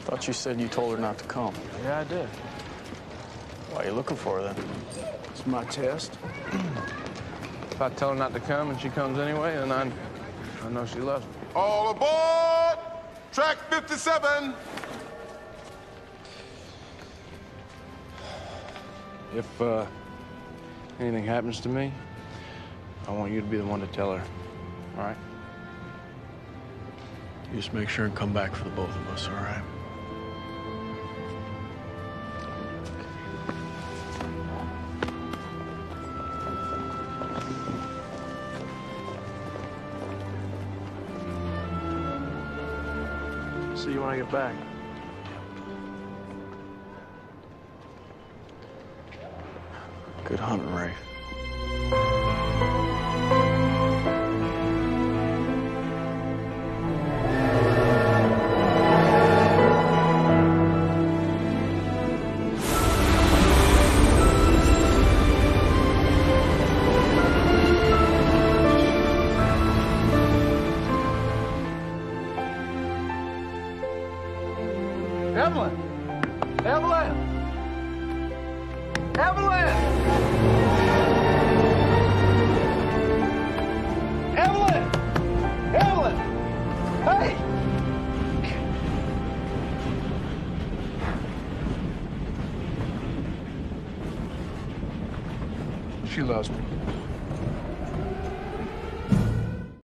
Thought you said you told her not to come. Yeah, I did. Why are you looking for her then? It's my test. If I tell her not to come and she comes anyway, then I know she loves me. All aboard! Track 57! If anything happens to me, I want you to be the one to tell her, all right? You just make sure and come back for the both of us, all right? See you when I get back. Good hunting, Rafe. Evelyn! Evelyn! Evelyn! Evelyn! Evelyn! Hey! She loves me.